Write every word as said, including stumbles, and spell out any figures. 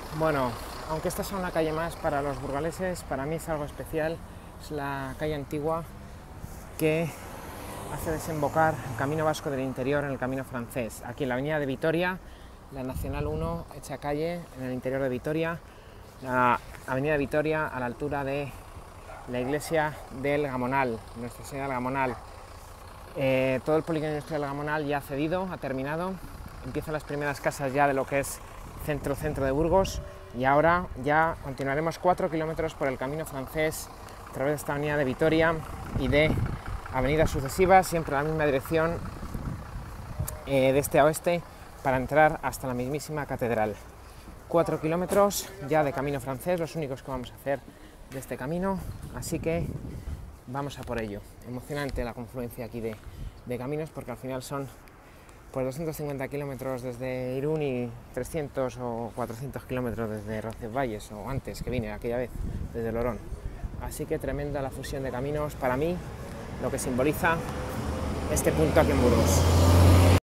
Bueno, aunque esta sea una calle más para los burgaleses, para mí es algo especial. Es la calle antigua que hace desembocar el camino vasco del interior en el camino francés. Aquí en la avenida de Vitoria, la Nacional uno hecha calle en el interior de Vitoria, la avenida de Vitoria a la altura de la iglesia del Gamonal, Nuestra Señora del Gamonal. Eh, todo el polígono industrial del Gamonal ya ha cedido, ha terminado, empiezan las primeras casas ya de lo que es centro-centro de Burgos, y ahora ya continuaremos cuatro kilómetros por el camino francés a través de esta avenida de Vitoria y de avenidas sucesivas, siempre en la misma dirección, eh, de este a oeste, para entrar hasta la mismísima catedral. Cuatro kilómetros ya de camino francés, los únicos que vamos a hacer de este camino, así que vamos a por ello. Emocionante la confluencia aquí de, de caminos, porque al final son pues doscientos cincuenta kilómetros desde Irún y trescientos o cuatrocientos kilómetros desde Roncesvalles, o antes, que vine aquella vez, desde Lorón. Así que tremenda la fusión de caminos para mí, lo que simboliza este punto aquí en Burgos.